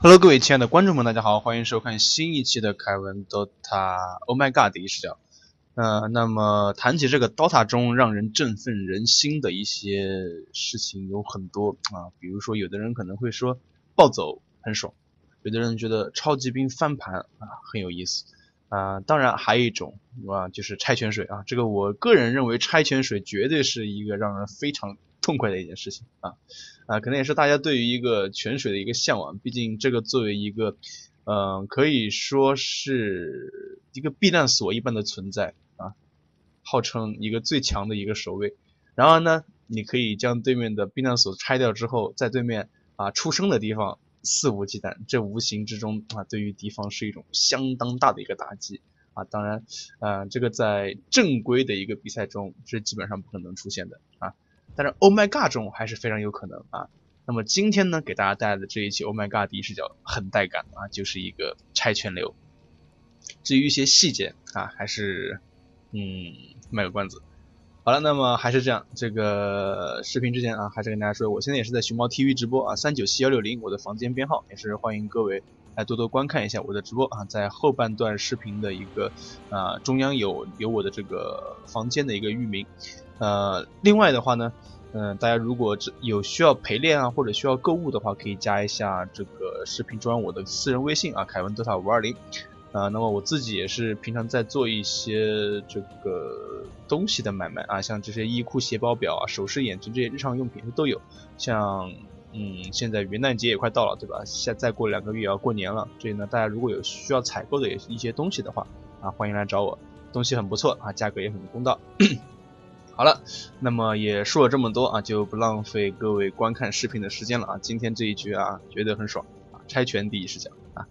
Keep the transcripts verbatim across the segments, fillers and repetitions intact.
Hello，各位亲爱的观众们，大家好，欢迎收看新一期的凯文 Dota Oh My God 第一视角。呃，那么谈起这个 Dota 中让人振奋人心的一些事情有很多啊，比如说有的人可能会说暴走很爽，有的人觉得超级兵翻盘啊很有意思啊，当然还有一种啊就是拆泉水啊，这个我个人认为拆泉水绝对是一个让人非常痛快的一件事情啊。啊，可能也是大家对于一个泉水的一个向往，毕竟这个作为一个，嗯、呃，可以说是一个避难所一般的存在啊，号称一个最强的一个守卫。然而呢，你可以将对面的避难所拆掉之后，在对面啊出生的地方肆无忌惮，这无形之中啊对于敌方是一种相当大的一个打击啊。当然，呃，这个在正规的一个比赛中是基本上不可能出现的啊。但是 Oh My God 中还是非常有可能啊。那么今天呢，给大家带来的这一期 Oh My God 第一视角很带感啊，就是一个拆全流。至于一些细节啊，还是嗯卖个关子。好了，那么还是这样，这个视频之前啊，还是跟大家说，我现在也是在熊猫 T V 直播啊，三九七幺六零我的房间编号，也是欢迎各位来多多观看一下我的直播啊，在后半段视频的一个啊中央有有我的这个房间的一个域名。呃，另外的话呢，嗯、呃，大家如果有需要陪练啊，或者需要购物的话，可以加一下这个视频中央我的私人微信啊，凯文 Dota 五二零。啊，那么我自己也是平常在做一些这个东西的买卖啊，像这些衣裤、鞋包、表啊、首饰、眼镜这些日常用品都有。像嗯，现在元旦节也快到了，对吧？现再过两个月也要过年了，所以呢，大家如果有需要采购的一些东西的话啊，欢迎来找我，东西很不错啊，价格也很公道。好了，那么也说了这么多啊，就不浪费各位观看视频的时间了啊。今天这一局啊，绝对很爽啊，拆拳第一视角啊。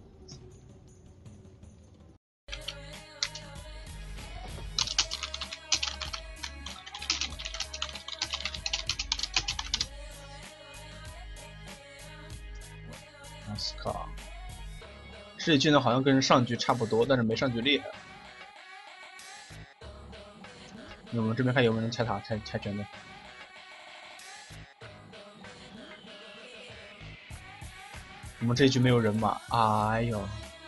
马斯卡，这一局呢好像跟上局差不多，但是没上局厉害。那我们这边看有没有人拆塔、拆拆拳的。我们这一局没有人马，哎呦！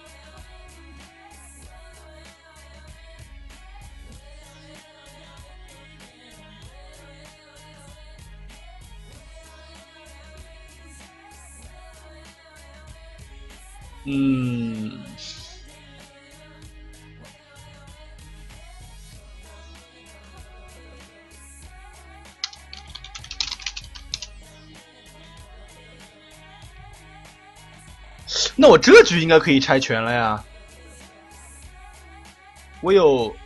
嗯，那我这局应该可以拆拳了呀。我有，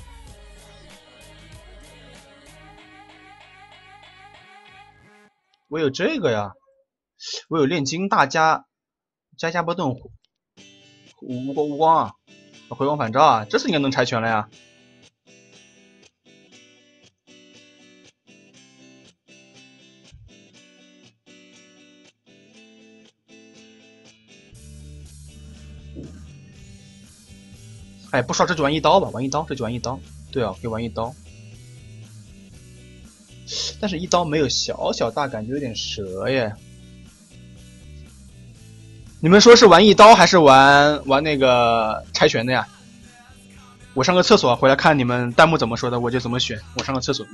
我有这个呀，我有炼金大加加加波顿无光无光啊，回光返照啊，这次应该能拆拳了呀。哎，不刷这就玩一刀吧，玩一刀，这就玩一刀。对啊，可以玩一刀。但是一刀没有小小大，感觉有点折耶。你们说是玩一刀还是玩玩那个拆拳的呀？我上个厕所，回来看你们弹幕怎么说的，我就怎么选。我上个厕所。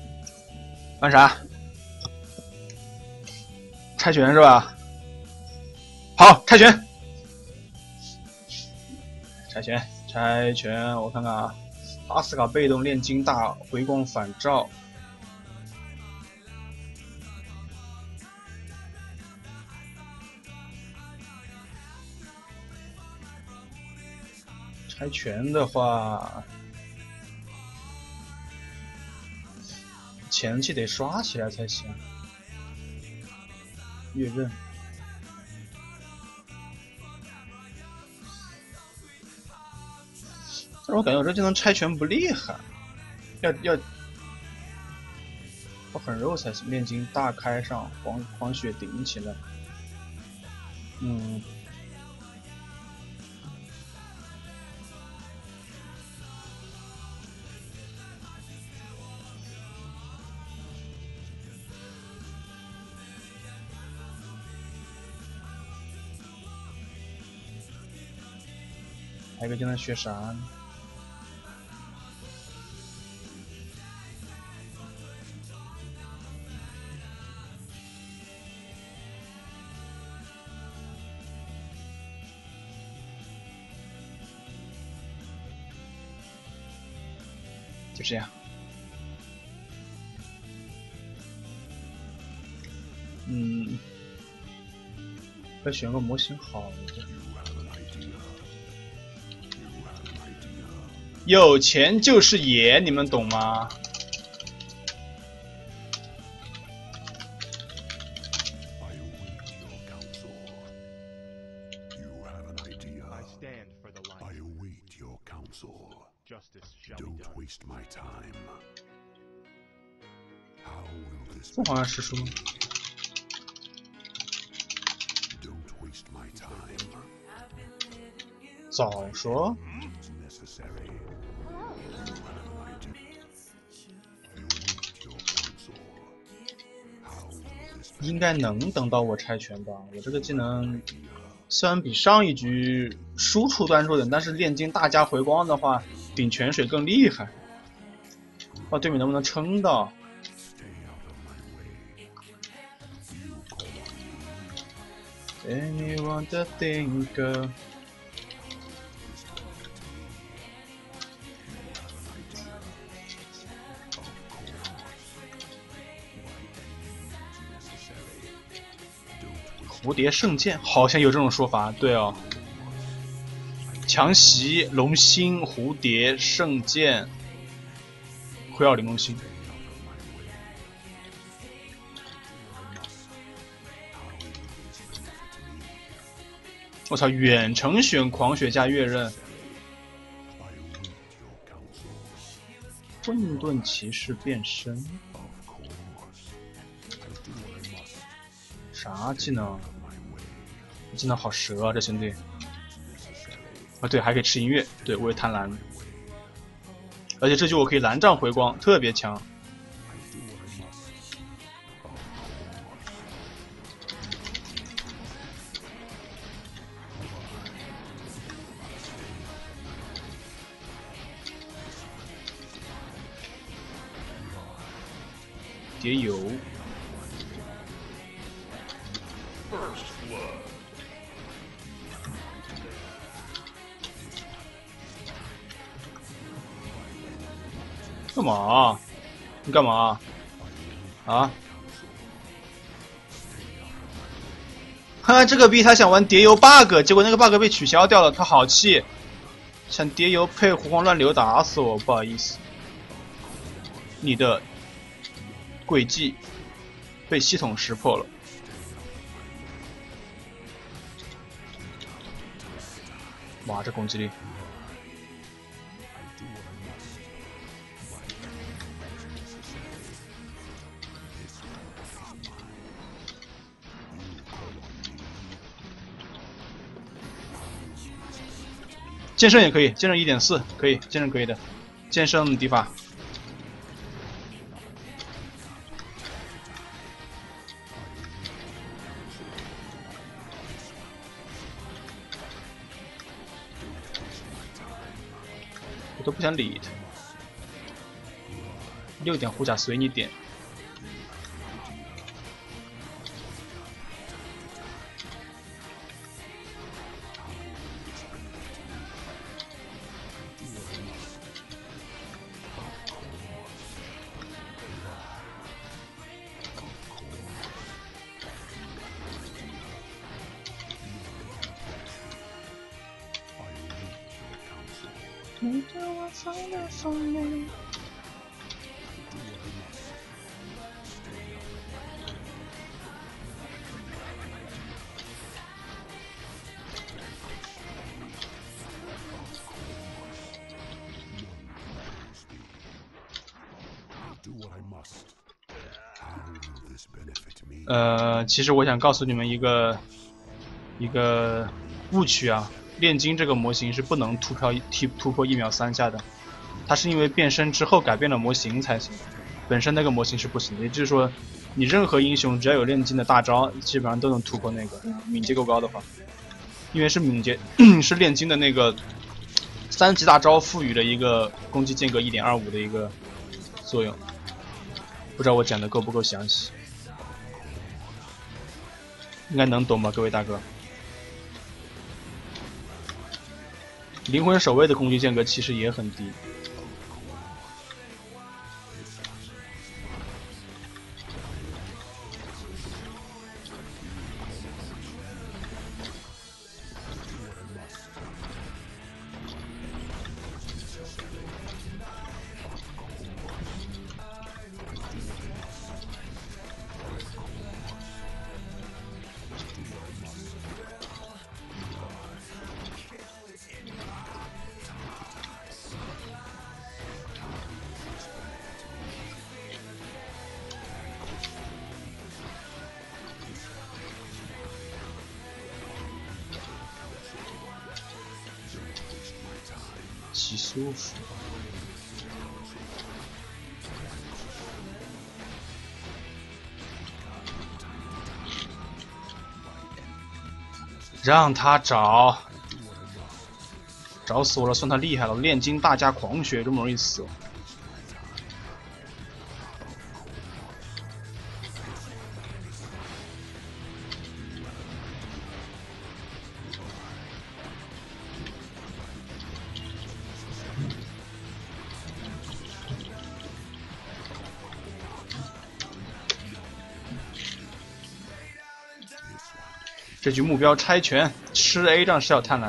玩啥？拆拳是吧？ 好，拆拳，拆拳，拆拳，我看看啊，阿斯卡被动炼金大回光反照。拆拳的话，前期得刷起来才行。月刃，但是我感觉我这技能拆拳不厉害，要要要很肉才行。炼金大开上，黄黄血顶起来，嗯。还有一个技能雪闪，就这样。嗯，再选个模型好一点。有钱就是野，你们懂吗？凤凰师叔。早说。应该能等到我拆拳吧？我这个技能虽然比上一局输出端弱点，但是炼金大加回光的话，顶泉水更厉害。哦，对面能不能撑到？Anyone to think？ 蝴蝶圣剑好像有这种说法，对哦。强袭、龙心、蝴蝶、圣剑、灰奥玲珑心。我操，远程选狂雪加月刃。混沌骑士变身。啥技能？技能好蛇啊，这兄弟！啊，对，还可以吃音乐，对我也贪婪，而且这局我可以蓝杖回光，特别强。蝶油。干嘛？你干嘛？啊？哈，这个逼他想玩蝶油 bug， 结果那个 bug 被取消掉了，他好气，想蝶油配胡黄乱流打死我，不好意思，你的诡计被系统识破了。哇，这攻击力！剑圣也可以，剑圣 一点四 可以，剑圣可以的，剑圣敌法。我都不想理他。六点护甲随你点。 你对我放的风雷。呃，其实我想告诉你们一个一个误区啊，炼金这个模型是不能突破突突破一秒三下的，它是因为变身之后改变了模型才行，本身那个模型是不行的。也就是说，你任何英雄只要有炼金的大招，基本上都能突破那个，敏捷够高的话，因为是敏捷是炼金的那个三级大招赋予了一个攻击间隔 一点二五 的一个作用。不知道我讲的够不够详细，应该能懂吧，各位大哥。灵魂守卫的攻击间隔其实也很低。极舒服。让他找，找死我了，算他厉害了，炼金大加狂血，这么容易死。这局目标拆拳，吃 A 仗是要贪婪。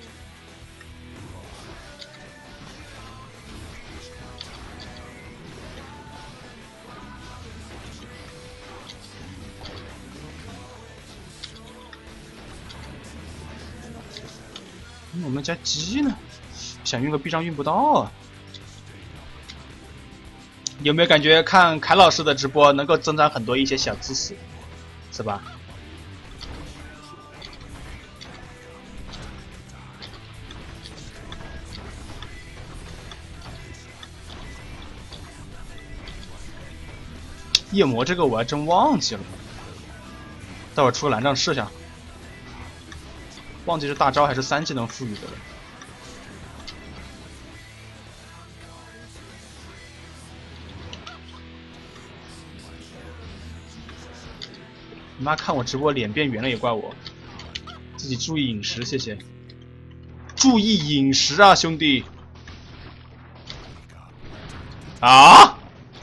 我们家鸡呢？想运个臂章运不到啊！有没有感觉看凯老师的直播能够增长很多一些小知识，是吧？夜魔这个我还真忘记了，待会儿出个蓝杖试下。忘记是大招还是三技能赋予的了。你妈看我直播脸变圆了也怪我，自己注意饮食，谢谢。注意饮食啊，兄弟！啊！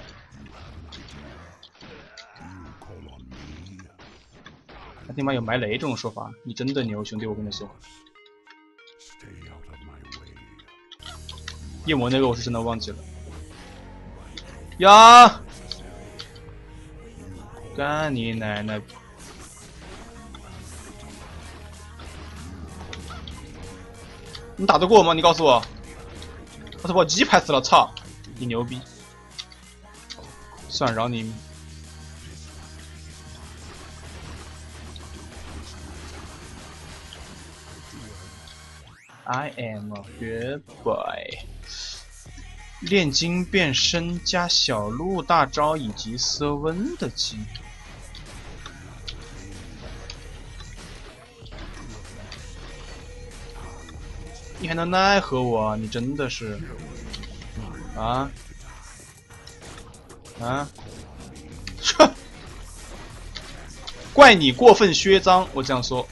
他他妈有埋雷这种说法，你真的牛，兄弟，我跟你说。夜魔那个我是真的忘记了。呀！干你奶奶！你打得过吗？你告诉我！我操，把鸡拍死了！操！你牛逼！算饶你。I am a good boy。炼金变身加小鹿大招以及色温的技能。你还能奈何我？你真的是啊啊！切！怪你过分嚣张，我这样说。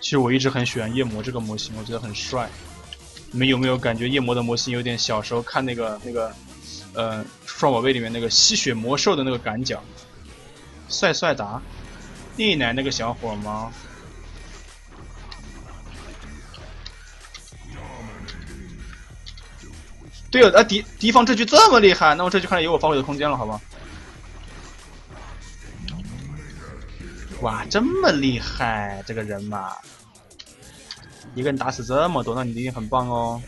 其实我一直很喜欢夜魔这个模型，我觉得很帅。你们有没有感觉夜魔的模型有点小时候看那个那个，呃，双宝贝里面那个吸血魔兽的那个感觉？帅帅达，丽奶那个小伙吗？对了，啊敌敌方这局这么厉害，那我这局看来有我发挥的空间了，好吧？哇，这么厉害，这个人嘛，一个人打死这么多，那你一定很棒哦。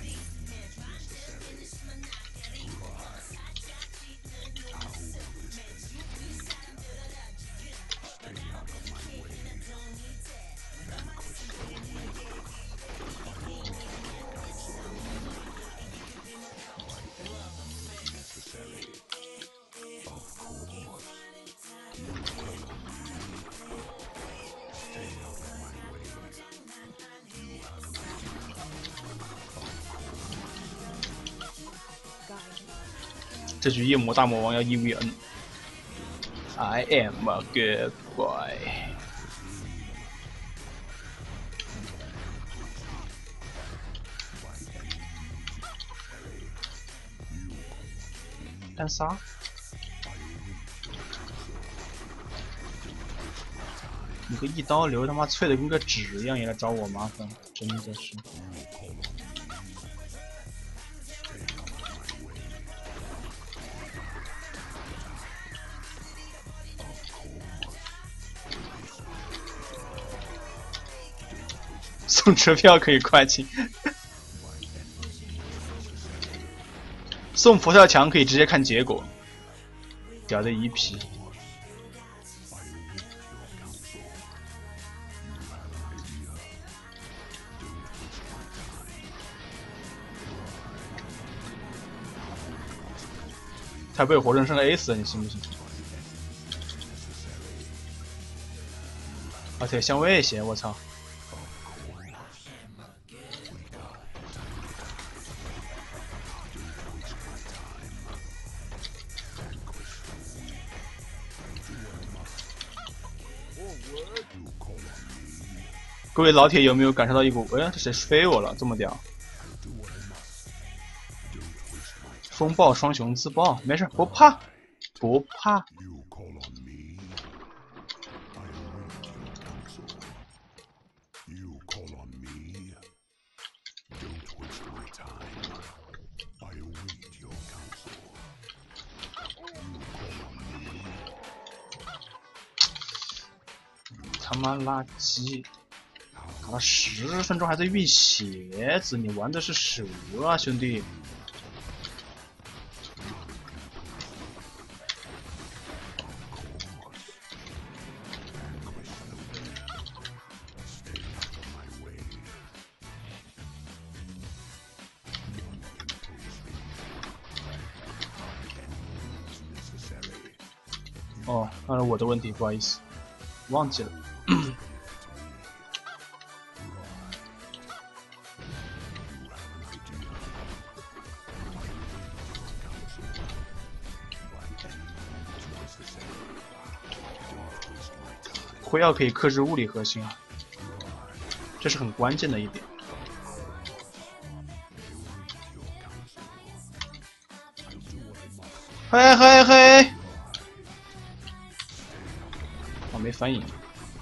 这局夜魔大魔王要 E V N。I am a good boy。干啥？你个一刀流他妈脆的跟个纸一样，也来找我麻烦，真的是。送车票可以快进，送佛跳墙可以直接看结果，屌的一批。他被活生生的 A 死了，你信不信？而且像威胁，我操！各位老铁有没有感受到一股？哎，这谁飞我了？这么屌！风暴双雄自爆，没事，不怕，不怕。他妈垃圾！打了十分钟还在运鞋子，你玩的是蛇啊，兄弟！哦，那是我的问题，不好意思，忘记了。辉耀可以克制物理核心啊，这是很关键的一点。嘿嘿嘿！我没反应。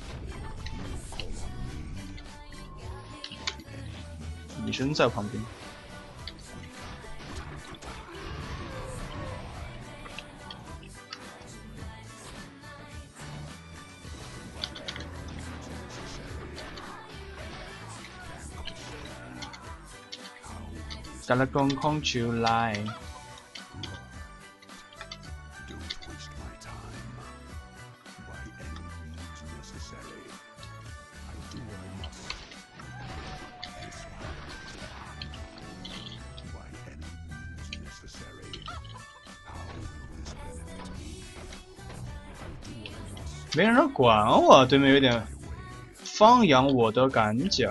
医生在旁边。得啦，公空出来。没人管我，对面有点放养我的感觉。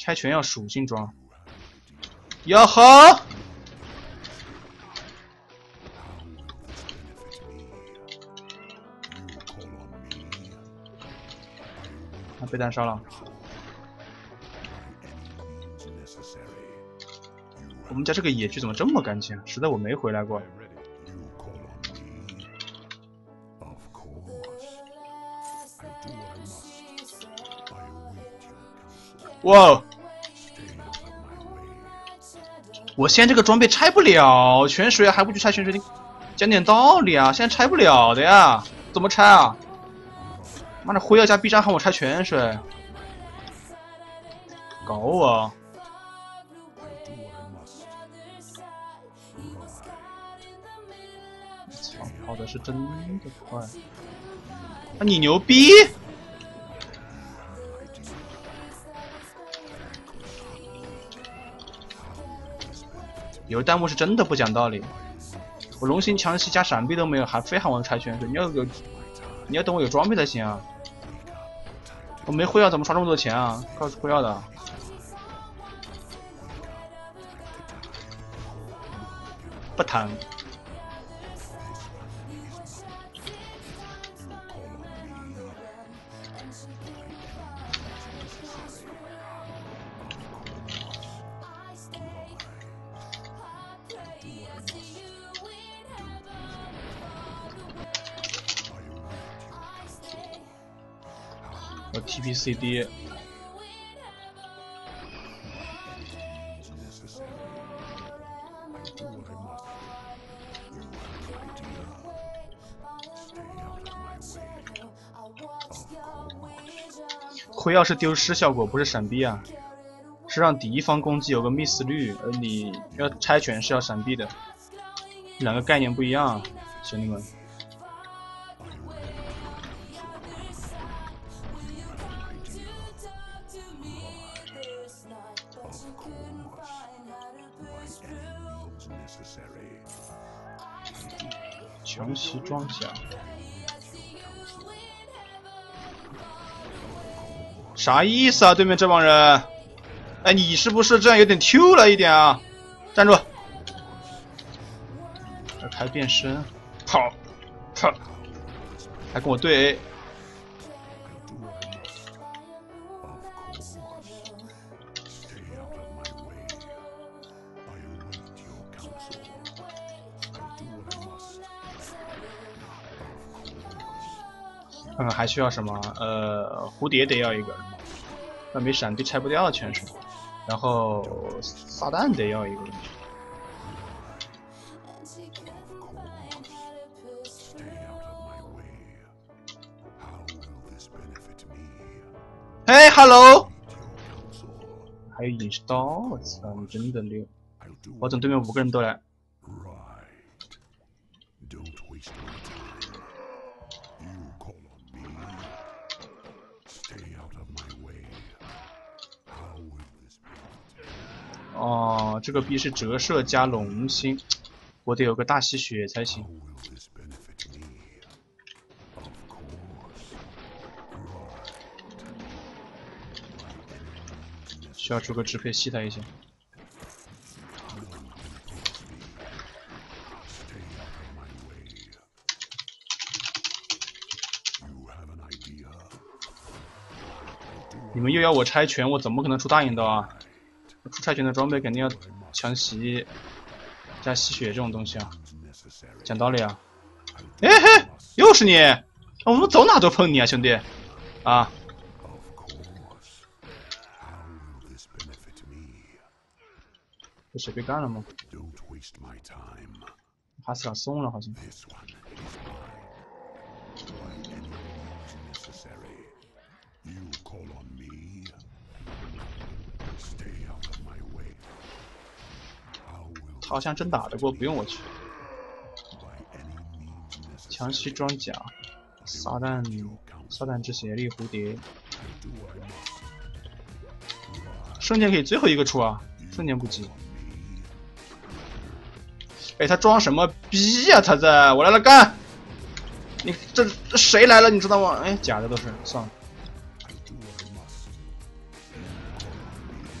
拆拳要属性装。哟呵！他被单烧了。我们家这个野区怎么这么干净啊？实在我没回来过。哇！我现在这个装备拆不了泉水，还不去拆泉水？你讲点道理啊！现在拆不了的呀，怎么拆啊？妈的，辉耀加 B 站喊我拆泉水，搞我！操，跑的是真的快！啊，你牛逼！有的弹幕是真的不讲道理，我龙形强袭加闪避都没有，还非喊我拆泉水，你要有，你要等我有装备才行啊！我没辉耀怎么刷这么多钱啊？靠辉耀的，不疼。我 T P C D， 辉耀是丢失效果，不是闪避啊，是让敌方攻击有个 miss 率，而你要拆拳是要闪避的，两个概念不一样啊，兄弟们。强袭装甲，啥意思啊？对面这帮人，哎，你是不是这样有点 Q 了一点啊？站住！要开变身，跑，跑，还跟我对 A。看看还需要什么？呃，蝴蝶得要一个，那没闪避拆不掉全是。然后撒旦得要一个。哎 ，Hello， 还有隐士刀，我操，你真的溜！我等对面五个人都来。哦，这个币是折射加龙星，我得有个大吸血才行。需要出个支配吸他一下。你们又要我拆拳，我怎么可能出大引刀啊？出拆拳的装备肯定要强袭加吸血这种东西啊，讲道理啊！哎嘿，又是你！我们走哪都碰你啊，兄弟！啊！这谁被干了吗？哈斯塔松了好像。好像真打得过，不用我去。强袭装甲，撒旦，撒旦之血力蝴蝶，瞬间可以最后一个出啊，瞬间不急。哎，他装什么逼呀、啊？他在，我来了干！你这这谁来了？你知道吗？哎，假的都是，算了。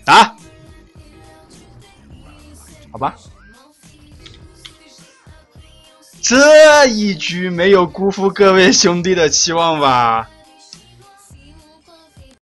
打，好吧。这一局没有辜负各位兄弟的期望吧？